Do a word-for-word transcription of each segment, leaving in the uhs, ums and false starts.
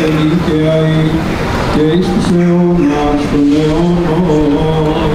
ελικιαί και εις τους αιώνας των αιώνων.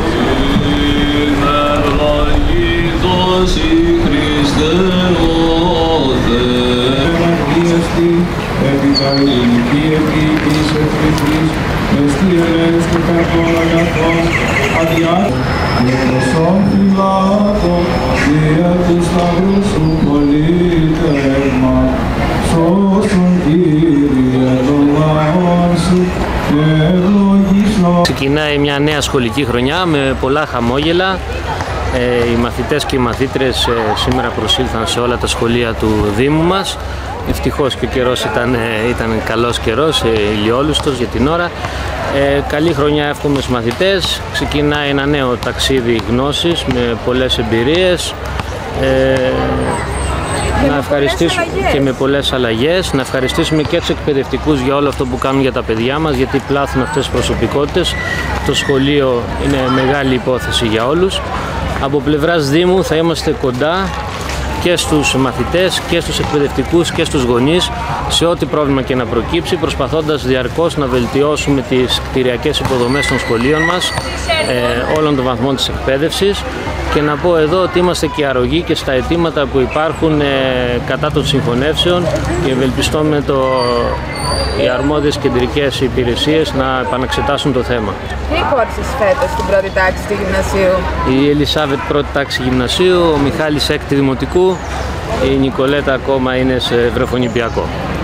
Ευλογητός η Χριστέ ο Θεός. Ευαγγελιαστή, επί τα ελληνική επί της εθνικής, εστί ελέγχους και καρπών αγαθών, αδιάκων, και προσών φυλάτων, δια του σταυρού σου πολίτευμα, σώσον Κύριε των λαών σου, και ευλογήσον. Ξεκινάει μια νέα σχολική χρονιά με πολλά χαμόγελα. Ε, οι μαθητές και οι μαθήτρες ε, σήμερα προσήλθαν σε όλα τα σχολεία του Δήμου μας. Ευτυχώς και ο καιρός ήταν, ε, ήταν καλός καιρός, ε, ηλιόλουστος για την ώρα. Ε, καλή χρονιά εύχομαι στους μαθητές. Ξεκινάει ένα νέο ταξίδι γνώσης με πολλές εμπειρίες. Ε, να ευχαριστήσουμε και με πολλές αλλαγές, να ευχαριστήσουμε και τους εκπαιδευτικούς για όλο αυτό που κάνουν για τα παιδιά μας, γιατί πλάθουν αυτές τις προσωπικότητες. Το σχολείο είναι μεγάλη υπόθεση για όλους. Από πλευράς Δήμου θα είμαστε κοντά και στους μαθητές και στους εκπαιδευτικούς και στους γονείς σε ό,τι πρόβλημα και να προκύψει, προσπαθώντας διαρκώς να βελτιώσουμε τις κτηριακές υποδομές των σχολείων μας, ε, όλων των βαθμών της εκπαίδευσης. Και να πω εδώ ότι είμαστε και αρρωγοί και στα αιτήματα που υπάρχουν ε, κατά των συγχωνεύσεων και ευελπιστούμε το, οι αρμόδιες κεντρικές υπηρεσίες να επαναξετάσουν το θέμα. Τι κόρσες φέτος στην πρώτη τάξη του γυμνασίου? Η Ελισάβετ πρώτη τάξη γυμνασίου, ο Μιχάλης έκτη δημοτικού, η Νικολέτα ακόμα είναι σε βρεφονιπιακό.